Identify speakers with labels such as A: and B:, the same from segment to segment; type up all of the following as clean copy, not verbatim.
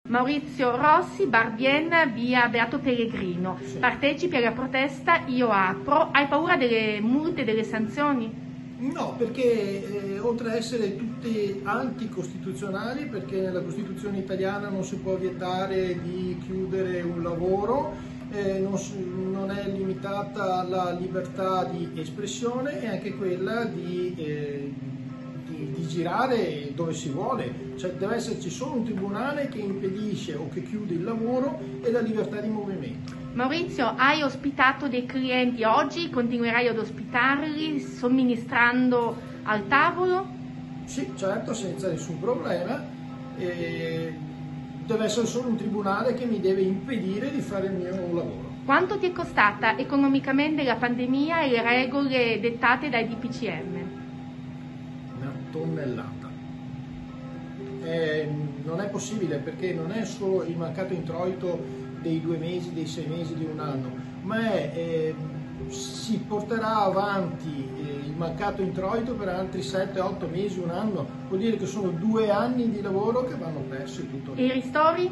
A: Maurizio Rossi, Barbienne, via Beato Pellegrino.
B: Sì.
A: Partecipi alla protesta Io Apro. Hai paura delle multe, delle sanzioni?
B: No, perché oltre a essere tutte anticostituzionali, perché nella Costituzione italiana non si può vietare di chiudere un lavoro, non è limitata la libertà di espressione e anche quella di girare dove si vuole, cioè deve esserci solo un tribunale che impedisce o che chiude il lavoro e la libertà di movimento.
A: Maurizio, hai ospitato dei clienti oggi, continuerai ad ospitarli somministrando al tavolo?
B: Sì, certo, senza nessun problema. Deve essere solo un tribunale che mi deve impedire di fare il mio lavoro.
A: Quanto ti è costata economicamente la pandemia e le regole dettate dai DPCM?
B: Una tonnellata. Non è possibile, perché non è solo il mancato introito dei 2 mesi, dei 6 mesi, di un anno, ma si porterà avanti il mancato introito per altri 7, 8 mesi, un anno. Vuol dire che sono 2 anni di lavoro che vanno persi tutto
A: E
B: lì.
A: i ristori?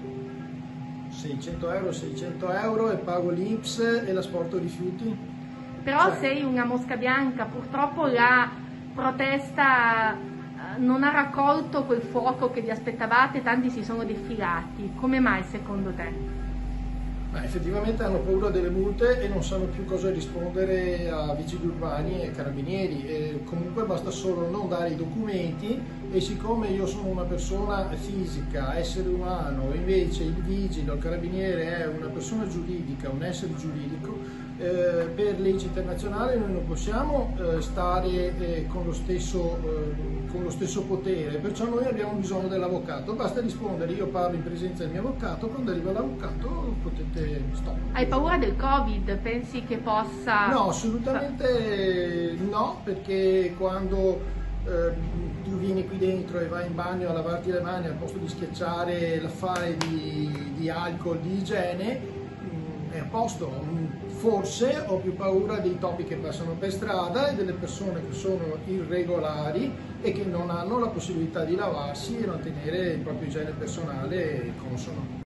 B: 600 euro e pago l'INPS e l'asporto rifiuti.
A: Però sei una mosca bianca, purtroppo la protesta non ha raccolto quel fuoco che vi aspettavate, tanti si sono defilati. Come mai secondo te?
B: Ma effettivamente hanno paura delle multe e non sanno più cosa rispondere a vigili urbani e carabinieri. Comunque basta solo non dare i documenti, e siccome io sono una persona fisica, essere umano, invece il vigile o il carabiniere è una persona giuridica, un essere giuridico, per legge internazionale noi non possiamo stare con lo stesso potere, perciò noi abbiamo bisogno dell'avvocato. Basta rispondere, io parlo in presenza del mio avvocato, quando arriva l'avvocato potete stop.
A: Hai paura del Covid? Pensi che possa...
B: No, assolutamente no, perché quando tu vieni qui dentro e vai in bagno a lavarti le mani al posto di schiacciare l'affare di alcol, di igiene, è a posto. Forse ho più paura dei topi che passano per strada e delle persone che sono irregolari e che non hanno la possibilità di lavarsi e mantenere il proprio igiene personale consono.